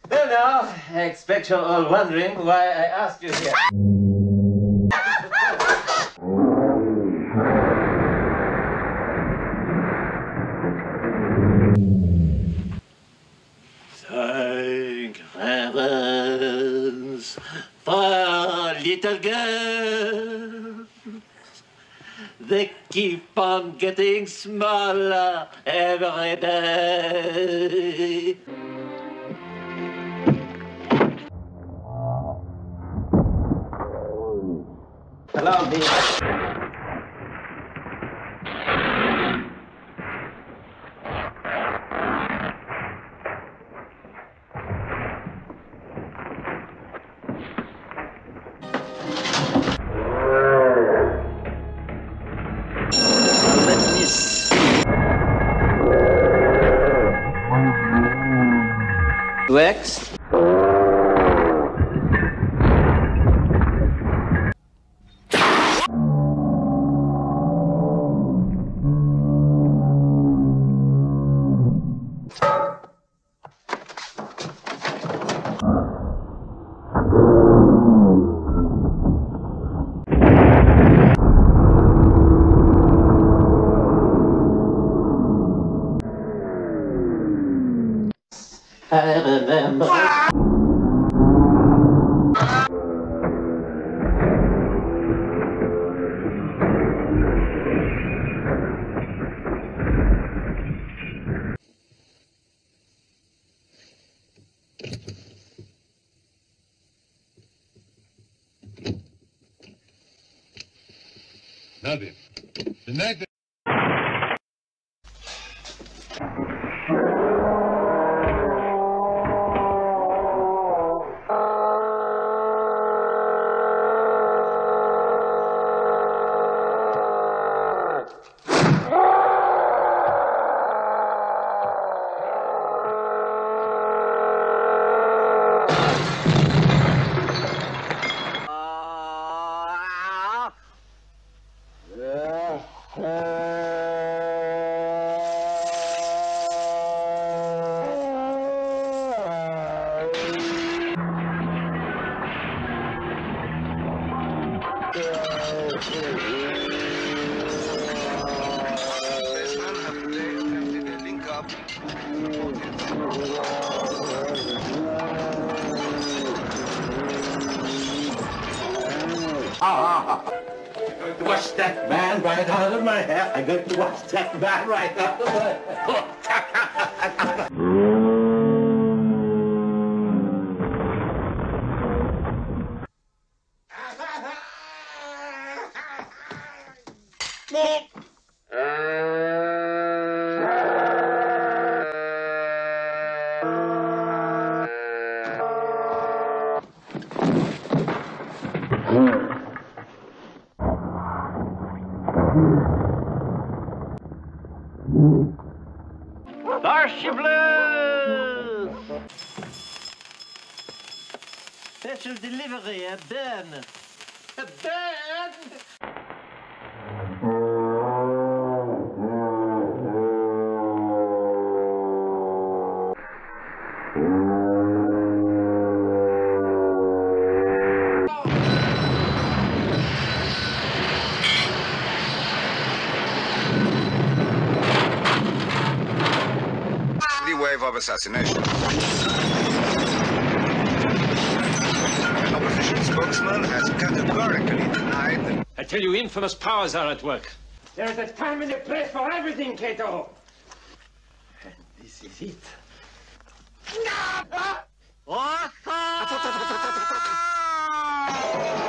Well now, I expect you're all wondering why I asked you here. Thank heavens for little girls. They keep on getting smaller every day. Allow me. Let me see. Wax. I remember. Nothing. The night that I'm going to wash that man right out of my hair. I'm going to wash that man right out of my hair. Starship Blues! Special delivery at Ben. Ben! Wave of assassination. An opposition spokesman has categorically denied. I tell you, infamous powers are at work. There is a time and a place for everything, Cato. And this is it. Ah!